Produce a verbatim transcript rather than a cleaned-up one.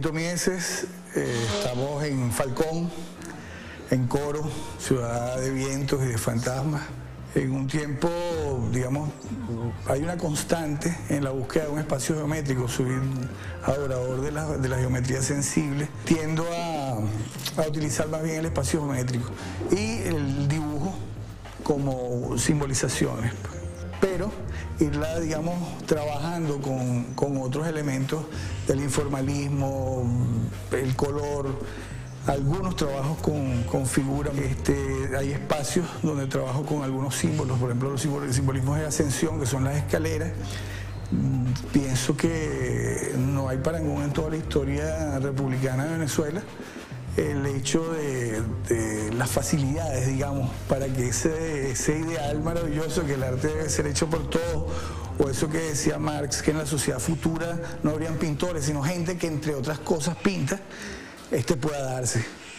Pinto Mieses, eh, estamos en Falcón, en Coro, ciudad de vientos y de fantasmas. En un tiempo, digamos, hay una constante en la búsqueda de un espacio geométrico. Soy un adorador de la, de la geometría sensible. Tiendo a, a utilizar más bien el espacio geométrico y el dibujo como simbolizaciones. Pero irla, digamos, trabajando con, con otros elementos del informalismo, el color, algunos trabajos con, con figuras. Este, hay espacios donde trabajo con algunos símbolos, por ejemplo los símbolos, simbolismos de ascensión, que son las escaleras. Pienso que no hay parangón en toda la historia republicana de Venezuela el hecho de, de las facilidades, digamos, para que ese, ese ideal maravilloso que el arte debe ser hecho por todos, o eso que decía Marx, que en la sociedad futura no habrían pintores, sino gente que entre otras cosas pinta, este pueda darse.